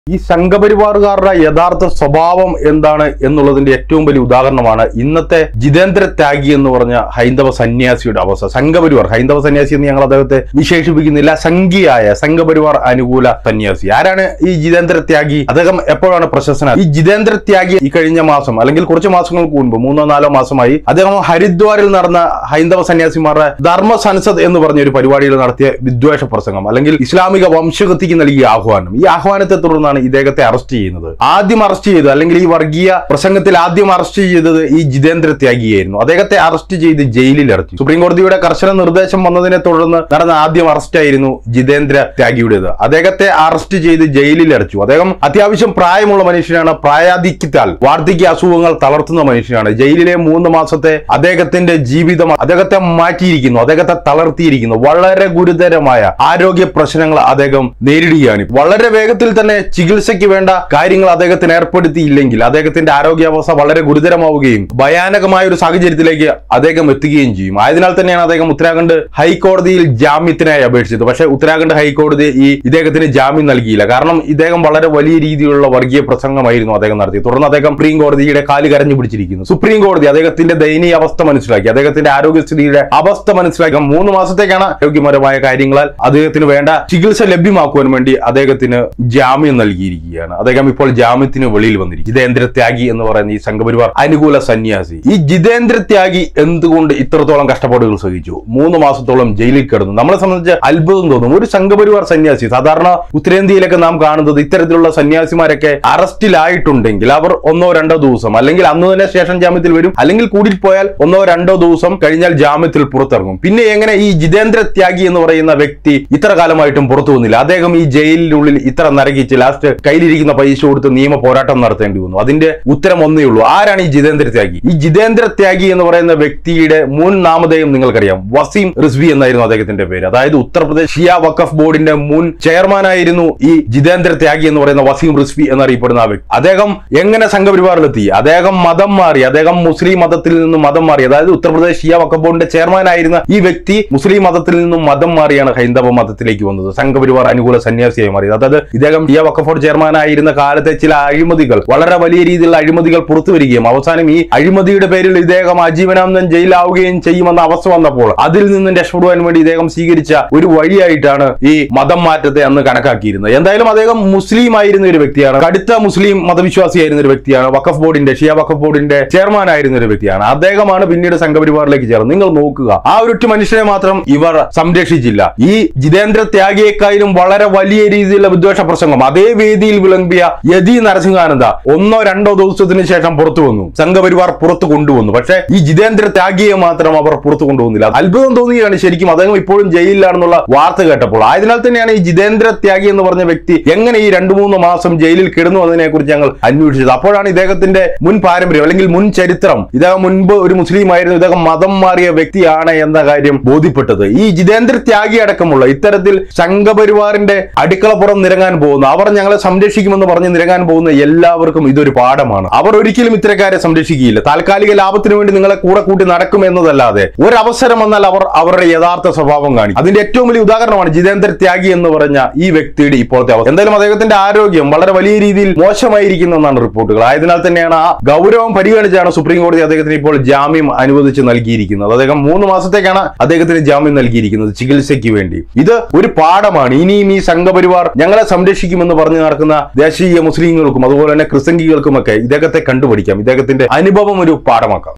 ഈ സംഘപരിവാറുകാരുടെ യഥാർത്ഥ സ്വഭാവം എന്താണ് എന്നുള്ളതിന്റെ ഏറ്റവും വലിയ ഉദാഹരണമാണ് ഇന്നത്തെ ജിതേന്ദ്ര ത്യാഗി എന്ന് പറഞ്ഞ ഹൈന്ദവ സന്യാസിയുടെ അവസ്ഥ. സംഘപരിവാർ ഹൈന്ദവ സന്യാസി എന്ന് ഞങ്ങൾ അദ്ദേഹത്തെ വിശേഷിപ്പിക്കുന്നില്ല, സംഘിയായ സംഘപരിവാർ അനുകൂല സന്യാസി. ആരാണ് ഈ ജിതേന്ദ്ര ത്യാഗി? അദ്ദേഹം എപ്പോഴാണ് പ്രശസ്തനായത്? ഈ ജിതേന്ദ്ര ത്യാഗി ഈ കഴിഞ്ഞ മാസം അല്ലെങ്കിൽ കുറച്ച് മാസങ്ങൾക്ക് മുൻപ് 3-4 മാസമായി അദ്ദേഹം ഹരിദ്വാറിൽ നടന്ന ഹൈന്ദവ സന്യാസിമാരുടെ ധർമ്മ സൻസദ് എന്ന് പറഞ്ഞ ഒരു പരിപാടിയിൽ നടത്തിയ വിദ്വേഷ പ്രസംഗം അല്ലെങ്കിൽ ഇസ്ലാമിക വംശഗതിക്ക് നൽകിയ ആഹ്വാനം, ഈ ആഹ്വാനത്തെ തുടർന്നാണ് ഇദ്ദേഹത്തെ അറസ്റ്റ് ചെയ്യുന്നത്. ആദ്യം അറസ്റ്റ് ചെയ്തത് അല്ലെങ്കിൽ ഈ വർഗീയ പ്രസംഗത്തിൽ ആദ്യം അറസ്റ്റ് ചെയ്തത് ഈ ജിതേന്ദ്ര ത്യാഗിയായിരുന്നു. അദ്ദേഹത്തെ അറസ്റ്റ് ചെയ്ത് ജയിലിൽ അടച്ചു. സുപ്രീം കോടതിയുടെ കർശന നിർദ്ദേശം വന്നതിനെ തുടർന്ന് നടന്ന ആദ്യം അറസ്റ്റ് ആയിരുന്നു ജിതേന്ദ്ര ത്യാഗിയുടേത്. അദ്ദേഹത്തെ അറസ്റ്റ് ചെയ്ത് ജയിലിൽ അടച്ചു. അദ്ദേഹം അത്യാവശ്യം പ്രായമുള്ള മനുഷ്യനാണ്. പ്രായാധിക്യത്താൽ വാർദ്ധക്യ അസുഖങ്ങൾ തളർത്തുന്ന മനുഷ്യനാണ്. ജയിലിലെ 3 മാസത്തെ അദ്ദേഹത്തിന്റെ ജീവിതം അദ്ദേഹത്തെ മാറ്റിയിരിക്കുന്നു, അദ്ദേഹത്തെ തളർത്തിയിരിക്കുന്നു. വളരെ ഗുരുതരമായ ആരോഗ്യ പ്രശ്നങ്ങൾ അദ്ദേഹം നേരിടുകയാണ്. വളരെ വേഗത്തിൽ തന്നെ ചികിത്സയ്ക്ക് വേണ്ട കാര്യങ്ങൾ അദ്ദേഹത്തിന് ഏർപ്പെടുത്തിയില്ലെങ്കിൽ അദ്ദേഹത്തിന്റെ ആരോഗ്യാവസ്ഥ വളരെ ഗുരുതരമാവുകയും ഭയാനകമായ ഒരു സാഹചര്യത്തിലേക്ക് അദ്ദേഹം എത്തുകയും ചെയ്യും. ആയതിനാൽ തന്നെയാണ് അദ്ദേഹം ഉത്തരാഖണ്ഡ് ഹൈക്കോടതിയിൽ ജാമ്യത്തിനായി അപേക്ഷിച്ചത്. പക്ഷേ ഉത്തരാഖണ്ഡ് ഹൈക്കോടതി ഇദ്ദേഹത്തിന് ജാമ്യം നൽകിയില്ല. കാരണം ഇദ്ദേഹം വളരെ വലിയ രീതിയിലുള്ള വർഗീയ പ്രസംഗമായിരുന്നു അദ്ദേഹം നടത്തിയത്. തുടർന്ന് അദ്ദേഹം സുപ്രീം കോടതിയുടെ കാല് കരഞ്ഞു പിടിച്ചിരിക്കുന്നു. സുപ്രീം കോടതി അദ്ദേഹത്തിന്റെ ദയനീയ അവസ്ഥ മനസ്സിലാക്കി, അദ്ദേഹത്തിന്റെ ആരോഗ്യസ്ഥിതിയുടെ അവസ്ഥ മനസ്സിലാക്കി 3 മാസത്തേക്കാണ് ആരോഗ്യപരമായ കാര്യങ്ങളാൽ അദ്ദേഹത്തിന് വേണ്ട ചികിത്സ ലഭ്യമാക്കുവാൻ വേണ്ടി അദ്ദേഹത്തിന് ജാമ്യം നൽകിയിരിക്കുകയാണ്. അദ്ദേഹം ഇപ്പോൾ ജാമ്യത്തിന് വെളിയിൽ വന്നിരിക്കും. ജിതേന്ദ്ര ത്യാഗി എന്ന് പറയുന്ന ഈ സംഘപരിവാർ അനുകൂല സന്യാസി. ഈ ജിതേന്ദ്ര ത്യാഗി എന്തുകൊണ്ട് ഇത്രത്തോളം കഷ്ടപ്പാടുകൾ സഹിച്ചു? 3 മാസത്തോളം ജയിലിൽ കിടന്നു. നമ്മളെ സംബന്ധിച്ച് അത്ഭുതം തോന്നും. ഒരു സംഘപരിവാർ സന്യാസി, സാധാരണ ഉത്തരേന്ത്യയിലൊക്കെ നാം കാണുന്നത് ഇത്തരത്തിലുള്ള സന്യാസിമാരൊക്കെ അറസ്റ്റിലായിട്ടുണ്ടെങ്കിൽ അവർ 1-2 ദിവസം അല്ലെങ്കിൽ അന്ന് തന്നെ സ്റ്റേഷൻ ജാമ്യത്തിൽ വരും, അല്ലെങ്കിൽ കൂടിപ്പോയാൽ 1-2 ദിവസം കഴിഞ്ഞാൽ ജാമ്യത്തിൽ പുറത്തിറങ്ങും. പിന്നെ എങ്ങനെ ഈ ജിതേന്ദ്ര ത്യാഗി എന്ന് പറയുന്ന വ്യക്തി ഇത്ര കാലമായിട്ടും പുറത്തു വന്നില്ല? അദ്ദേഹം ഈ ജയിലിനുള്ളിൽ ഇത്ര നരകിച്ച് ലാസ്റ്റ് കയ്യിലിരിക്കുന്ന പൈസ കൊടുത്ത് നിയമ പോരാട്ടം നടത്തേണ്ടി വന്നു. അതിന്റെ ഉത്തരം ഒന്നേ ഉള്ളൂ. ആരാണ് ഈ ജിതേന്ദ്ര ത്യാഗി? ഈ ജിതേന്ദ്ര ത്യാഗി എന്ന് പറയുന്ന വ്യക്തിയുടെ മുൻ നാമധേയം നിങ്ങൾക്കറിയാം. വസീം റിസ്വി എന്നായിരുന്നു അദ്ദേഹത്തിന്റെ പേര്. അതായത് ഉത്തർപ്രദേശ് ഷിയ വഖഫ് ബോർഡിന്റെ മുൻ ചെയർമാനായിരുന്നു ഈ ജിതേന്ദ്ര ത്യാഗി എന്ന് പറയുന്ന വസീം റിസ്വി എന്നറിയപ്പെടുന്ന ആ വ്യക്തി. അദ്ദേഹം എങ്ങനെ സംഘപരിവാറിലെത്തി? അദ്ദേഹം മതം മാറി. അദ്ദേഹം മുസ്ലിം മതത്തിൽ നിന്നും മതം മാറി. അതായത് ഉത്തർപ്രദേശ് ഷിയ വഖഫ് ബോർഡിന്റെ ചെയർമാനായിരുന്ന ഈ വ്യക്തി മുസ്ലിം മതത്തിൽ നിന്നും മതം മാറിയാണ് ഹൈന്ദവ മതത്തിലേക്ക് വന്നത്. സംഘപരിവാർ അനുകൂല സന്യാസിയായി മാറിയത്. അതായത് ഇദ്ദേഹം ഷിയ വഖഫ് ബോർഡ് ചെയർമാനായിരുന്ന കാലത്തെ ചില അഴിമതികൾ, വളരെ വലിയ രീതിയിലുള്ള അഴിമതികൾ പുറത്തു വരികയും അവസാനം ഈ അഴിമതിയുടെ പേരിൽ ഇദ്ദേഹം ആജീവനാന്തം ജയിലാവുകയും ചെയ്യുമെന്ന അവസ്ഥ വന്നപ്പോൾ അതിൽ നിന്നും രക്ഷപ്പെടുവാൻ വേണ്ടി ഇദ്ദേഹം സ്വീകരിച്ച ഒരു വഴിയായിട്ടാണ് ഈ മതം മാറ്റത്തെ അന്ന് കണക്കാക്കിയിരുന്നത്. എന്തായാലും അദ്ദേഹം മുസ്ലിം ആയിരുന്ന ഒരു വ്യക്തിയാണ്, കടുത്ത മുസ്ലിം മതവിശ്വാസിയായിരുന്ന ഒരു വ്യക്തിയാണ്, വഖഫ് ബോർഡിന്റെ ഷിയ വഖഫ് ബോർഡിന്റെ ചെയർമാൻ ആയിരുന്ന ഒരു വ്യക്തിയാണ്. അദ്ദേഹമാണ് പിന്നീട് സംഘപരിവാറിലേക്ക് ചേർന്നത്. നിങ്ങൾ നോക്കുക, ആ ഒരൊറ്റ മനുഷ്യനെ മാത്രം ഇവർ സംരക്ഷിച്ചില്ല. ഈ ജിതേന്ദ്ര ത്യാഗിയെക്കാളും വളരെ വലിയ രീതിയിലുള്ള വിദ്വേഷ പ്രസംഗം അതേ വേദിയിൽ വിളമ്പിയ യതി നരസിംഹാനന്ദ 1-2 ദിവസത്തിന് ശേഷം പുറത്തു വന്നു. സംഘപരിവാർ പുറത്തു കൊണ്ടുവന്നു. പക്ഷേ ഈ ജിതേന്ദ്ര ത്യാഗിയെ മാത്രം അവർ പുറത്തു കൊണ്ടുവന്നില്ല. അത്ഭുതം തോന്നുകയാണ് ശരിക്കും. അദ്ദേഹം ഇപ്പോഴും ജയിലിലാണെന്നുള്ള വാർത്ത കേട്ടപ്പോൾ. ആയതിനാൽ തന്നെയാണ് ഈ ജിതേന്ദ്ര ത്യാഗി എന്ന് പറഞ്ഞ വ്യക്തി എങ്ങനെ ഈ 2-3 മാസം ജയിലിൽ കിടന്നു എന്നതിനെ കുറിച്ച് ഞങ്ങൾ അന്വേഷിച്ചത്. അപ്പോഴാണ് ഇദ്ദേഹത്തിന്റെ മുൻ പാരമ്പര്യം അല്ലെങ്കിൽ മുൻ ചരിത്രം, ഇദ്ദേഹം മുൻപ് ഒരു മുസ്ലിം ആയിരുന്നു, ഇദ്ദേഹം മതം മാറിയ വ്യക്തിയാണ് എന്ന കാര്യം ബോധ്യപ്പെട്ടത്. ഈ ജിതേന്ദ്ര ത്യാഗി അടക്കമുള്ള ഇത്തരത്തിൽ സംഘപരിവാറിന്റെ അടുക്കളപ്പുറം നിരങ്ങാൻ പോകുന്ന, അവർ ഞങ്ങളെ സംരക്ഷിക്കുമെന്ന് പറഞ്ഞ് നിരങ്ങാൻ പോകുന്ന എല്ലാവർക്കും ഇതൊരു പാഠമാണ്. അവർ ഒരിക്കലും ഇത്തരക്കാരെ സംരക്ഷിക്കുകയില്ല. താൽക്കാലിക ലാഭത്തിന് വേണ്ടി നിങ്ങളെ കൂടെ കൂട്ടി നടക്കും എന്നതല്ലാതെ ഒരവസരം വന്നാൽ അവർ അവരുടെ യഥാർത്ഥ സ്വഭാവം കാണിക്കും. അതിന്റെ ഏറ്റവും വലിയ ഉദാഹരണമാണ് ജിതേന്ദ്ര ത്യാഗി എന്ന് പറഞ്ഞ ഈ വ്യക്തിയുടെ ഇപ്പോഴത്തെ അവസ്ഥ. എന്തായാലും അദ്ദേഹത്തിന്റെ ആരോഗ്യം വളരെ വലിയ രീതിയിൽ മോശമായിരിക്കുന്നു എന്നാണ് റിപ്പോർട്ടുകൾ. ആയതിനാൽ തന്നെയാണ് ആ ഗൗരവം പരിഗണിച്ചാണ് സുപ്രീം കോടതി അദ്ദേഹത്തിന് ഇപ്പോൾ ജാമ്യം അനുവദിച്ച് നൽകിയിരിക്കുന്നത്. അദ്ദേഹം 3 മാസത്തേക്കാണ് അദ്ദേഹത്തിന് ജാമ്യം നൽകിയിരിക്കുന്നത് ചികിത്സയ്ക്ക് വേണ്ടി. ഇത് ഒരു പാഠമാണ്. ഇനിയും ഈ സംഘപരിവാർ ഞങ്ങളെ സംരക്ഷിക്കുമെന്ന് പറഞ്ഞു നടക്കുന്ന ദേശീയ മുസ്ലിങ്ങൾക്കും അതുപോലെ തന്നെ ക്രിസ്ത്യൻകൾക്കുമൊക്കെ ഇദ്ദേഹത്തെ കണ്ടുപിടിക്കാം. ഇദ്ദേഹത്തിന്റെ അനുഭവം ഒരു പാഠമാക്കാം.